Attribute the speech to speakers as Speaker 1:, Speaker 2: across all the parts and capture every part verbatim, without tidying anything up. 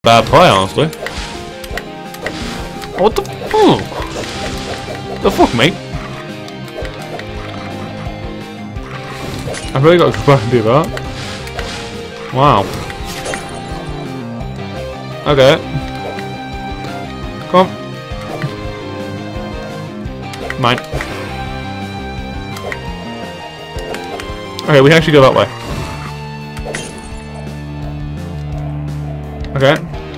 Speaker 1: bad play, honestly. What the fuck? The fuck, mate? I've really got to go back and do that. Wow. Okay. Come on. Mine. Okay, we can actually go that way. Okay.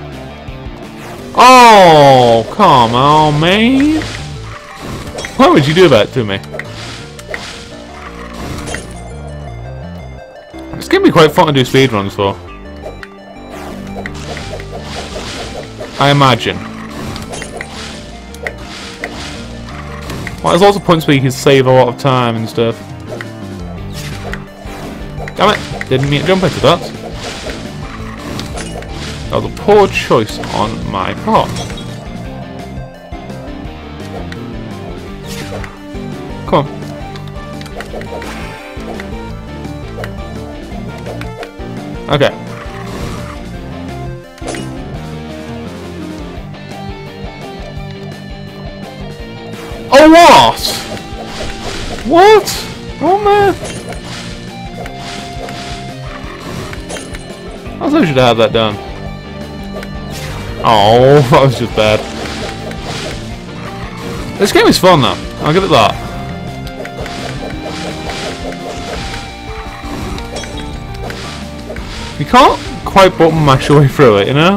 Speaker 1: Oh, come on, man. Why would you do that to me? It's gonna be quite fun to do speedruns for. I imagine. Well, there's also points where you can save a lot of time and stuff. Damn it! Didn't mean to jump into that. That was a poor choice on my part. Come on. Okay. Oh, what? What? Oh, man. I thought I should have that done. Oh, that was just bad. This game is fun, though. I'll give it that. You can't quite button mash your way through it, you know?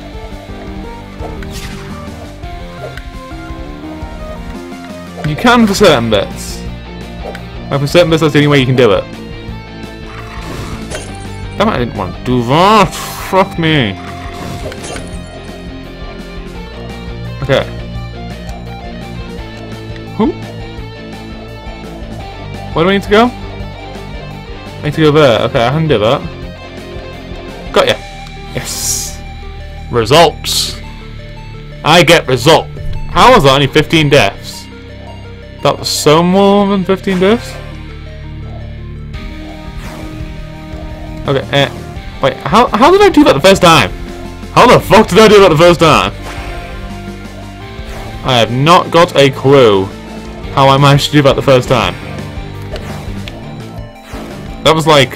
Speaker 1: You can for certain bits. Like for certain bits, that's the only way you can do it. Damn it, I didn't want to do that. Fuck me. Okay. Who? Where do I need to go? I need to go there. Okay, I can do that. Got ya. Yes. Results. I get result. How was that only fifteen deaths? That was so more than fifteen deaths? Okay, eh. Wait, how, how did I do that the first time? How the fuck did I do that the first time? I have not got a clue how I managed to do that the first time. That was like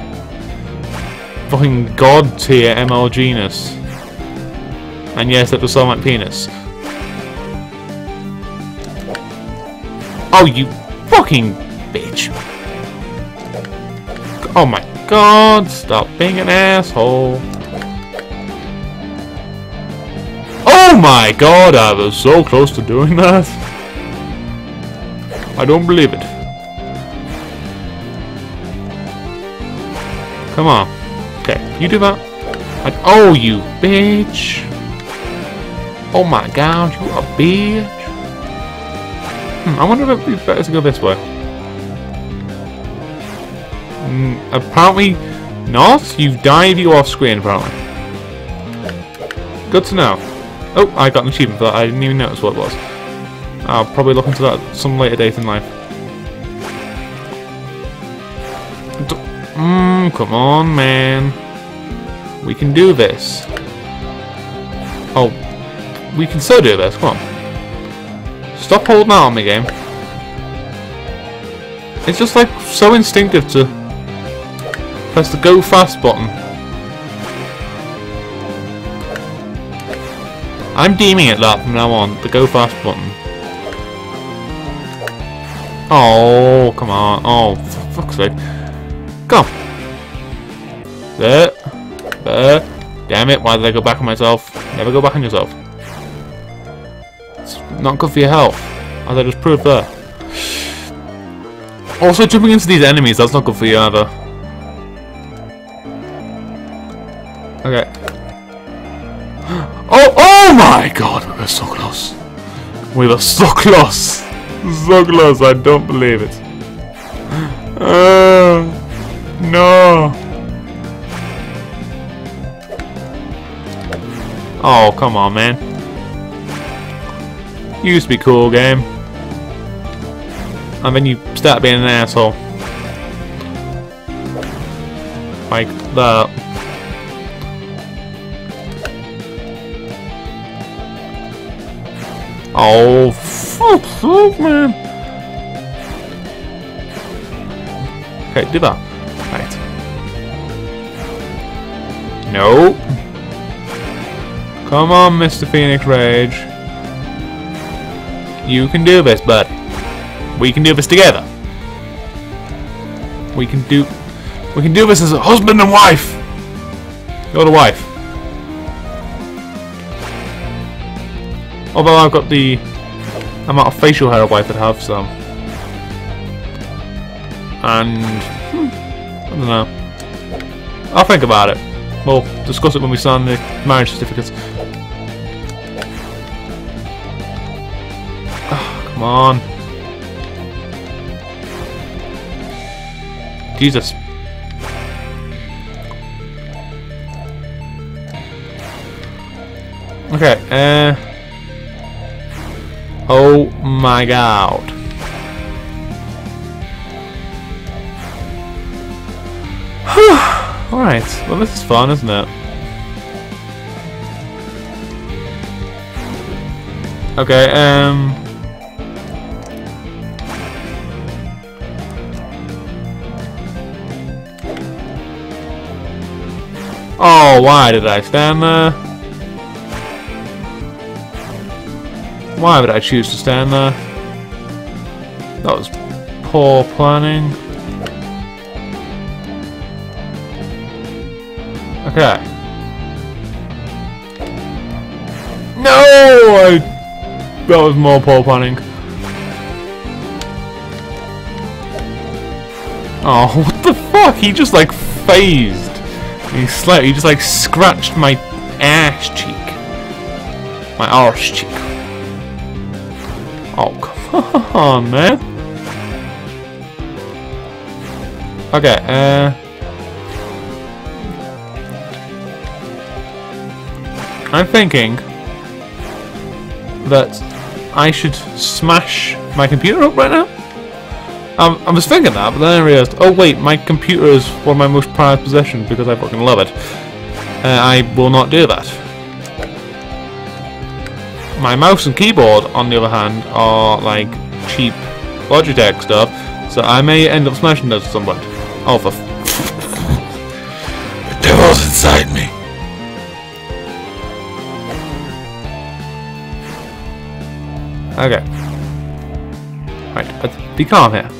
Speaker 1: fucking god tier M L G-ness. And yes, that was so my penis. Oh, you fucking bitch. Oh my god, stop being an asshole. Oh my god, I was so close to doing that. I don't believe it. Come on. Okay, you do that. And, oh, you bitch. Oh my god, you a bitch. Hmm, I wonder if it would be better to go this way. Mm, apparently not. You've died you off screen, apparently. Good to know. Oh, I got an achievement for that. I didn't even notice what it was. I'll probably look into that at some later date in life. Mmm, come on, man. We can do this. Oh, we can so do this. Come on. Stop holding out on me, game. It's just like so instinctive to press the go fast button. I'm deeming it that from now on, the go fast button. Oh, come on. Oh, for fuck's sake. Go. There. There. Damn it, why did I go back on myself? Never go back on yourself. It's not good for your health, as I just proved there. Also, jumping into these enemies, that's not good for you either. Okay. Oh, oh my god, we were so close. We were so close. So close, I don't believe it. Uh, no. Oh, come on, man. You used to be cool, game. And then you start being an asshole. Like that. Oh, fuck, fuck, man. Okay, do that. Right. No. Come on, Mister Phoenix Rage. You can do this, bud. We can do this together. We can do... We can do this as a husband and wife. You're the wife. Although I've got the amount of facial hair a wife would have, so... And... Hmm, I don't know. I'll think about it. We'll discuss it when we sign the marriage certificates. Oh, come on. Jesus. Okay, uh... oh my god. Alright, well this is fun, isn't it? Okay, um... oh, why did I stand there? Why would I choose to stand there? That was poor planning. Okay. No! I, that was more poor planning. Oh, what the fuck? He just like phased. He slightly, he just like scratched my ass cheek. My arse cheek. Oh, come on, man. Okay, uh... I'm thinking that I should smash my computer up right now. Um, I was thinking that, but then I realised, oh wait, my computer is one of my most prized possessions because I fucking love it. Uh, I will not do that. My mouse and keyboard, on the other hand, are like cheap Logitech stuff, so I may end up smashing those at some point. Oh, for f the devil's inside me. Okay. Right, let's be calm here.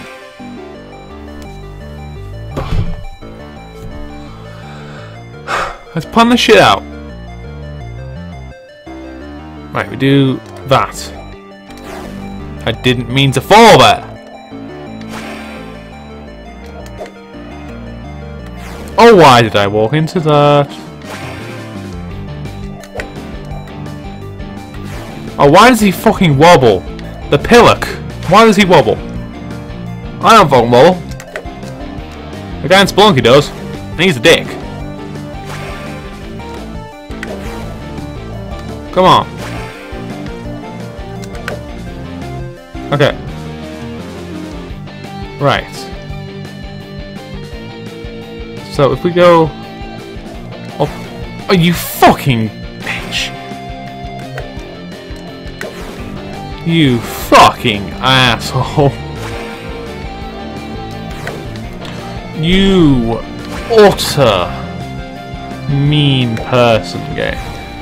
Speaker 1: Let's plan this shit out. Right, we do that. I didn't mean to fall there. Oh, why did I walk into that? Oh, why does he fucking wobble? The pillock. Why does he wobble? I don't fucking wobble. The guy in Spelunky does. And he's a dick. Come on. Okay. Right. So if we go... Oh, oh you fucking bitch. You fucking asshole. You utter mean person, game.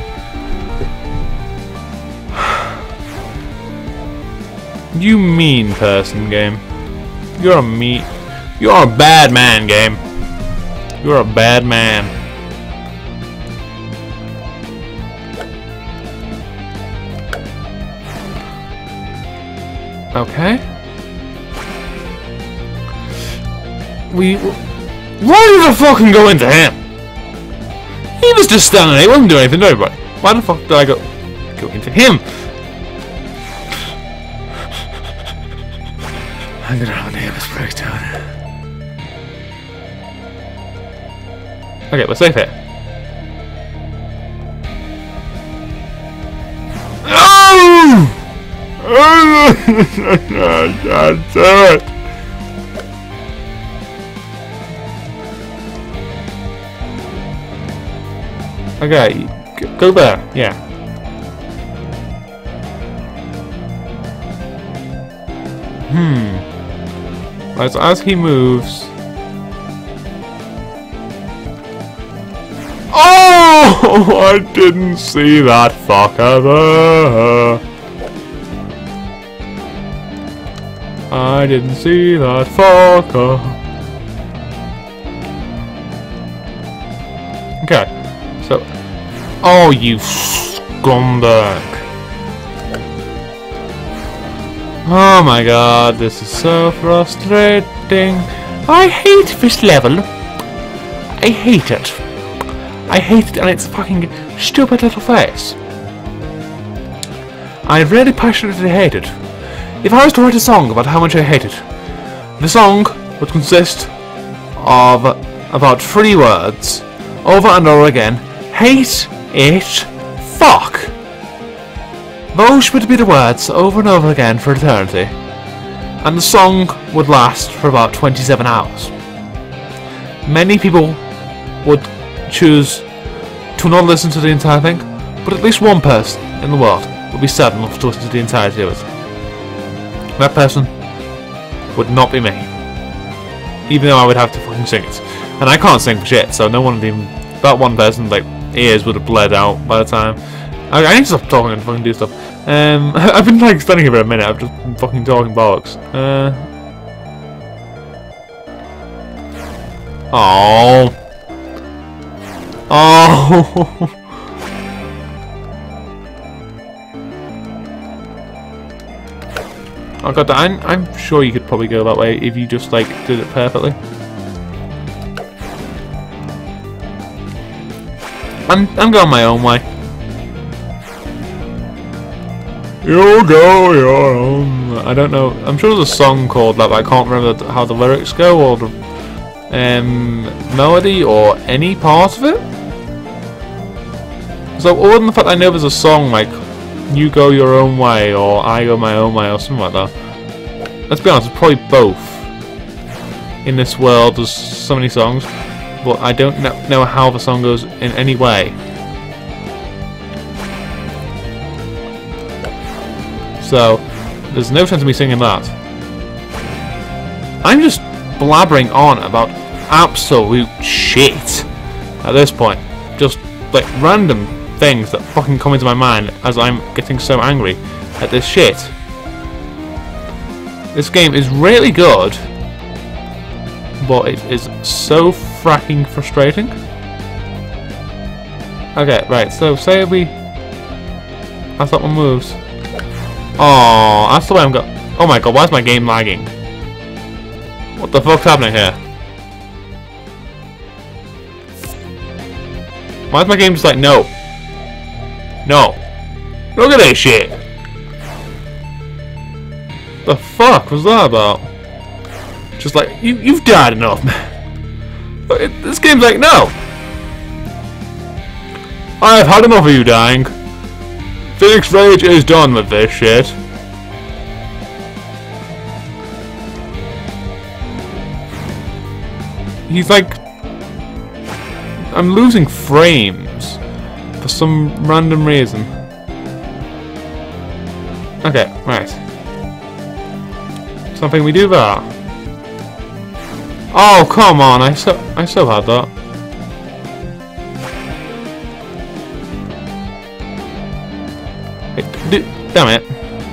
Speaker 1: You mean person, game. You're a mean... You're a bad man, game. You're a bad man. Okay. We... Why did I fucking go into him? He was just standing there. He wasn't doing anything to everybody. Why the fuck did I go... Go into him? I'm gonna have a nervous breakdown. Okay, we're safe here. Oh! I can't do it. Okay, go there. Yeah. Hmm. Right, so as he moves... Oh! I didn't see that fucker there. I didn't see that fucker. Okay, so... Oh, you scumbag. Oh my god, this is so frustrating. I hate this level. I hate it. I hate it and its fucking stupid little face. I really passionately hate it. If I was to write a song about how much I hate it, the song would consist of about three words, over and over again. Hate it, fuck. Those would be the words over and over again for eternity. And the song would last for about twenty-seven hours. Many people would choose to not listen to the entire thing, but at least one person in the world would be sad enough to listen to the entirety of it. That person would not be me. Even though I would have to fucking sing it. And I can't sing for shit, so no one would even... That one person's like ears would have bled out by the time. I, I need to stop talking and fucking do stuff. Um, I've been like standing here for a minute, I've just been fucking talking bollocks. Uh... Oh. Oh. Oh god, I'm, I'm sure you could probably go that way if you just like did it perfectly. I'm I'm going my own way. You go your own. I don't know. I'm sure there's a song called that, but I can't remember how the lyrics go or the um, melody or any part of it. So other than the fact I know there's a song like "You Go Your Own Way" or "I Go My Own Way" or something like that. Let's be honest, it's probably both. In this world, there's so many songs, but I don't know how the song goes in any way. So, there's no sense in me singing that. I'm just blabbering on about absolute shit at this point. Just, like, random things that fucking come into my mind as I'm getting so angry at this shit. This game is really good, but it is so fracking frustrating. Okay, right, so say we... That's that one moves. Oh, that's the way I'm going. Oh my god, why is my game lagging? What the fuck's happening here? Why is my game just like, no? No. Look at this shit! The fuck was that about? Just like, you, you've died enough, man. It, this game's like, no! I've had enough of you dying. Phoenix Rage is done with this shit. He's like... I'm losing frames for some random reason. Okay, right. Something we do that. Oh, come on, I so I so had that. Hey, damn it.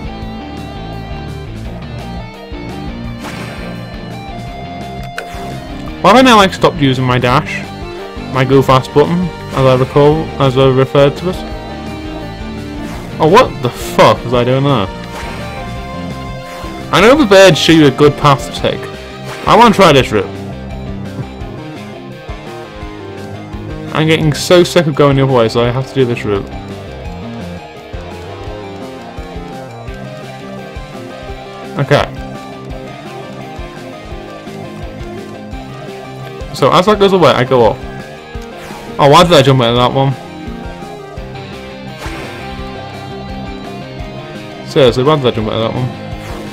Speaker 1: Why have I now like stopped using my dash? My go fast button, as I recall, as I referred to it. Oh, what the fuck was I doing there? I know the birds show you a good path to take. I want to try this route. I'm getting so sick of going the other way, so I have to do this route. Okay. So as that goes away, I go up. Oh, why did I jump into that one? Seriously, why did I jump into that one?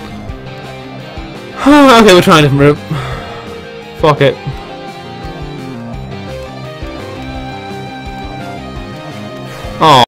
Speaker 1: Okay, we're trying a different route. Fuck it. Oh.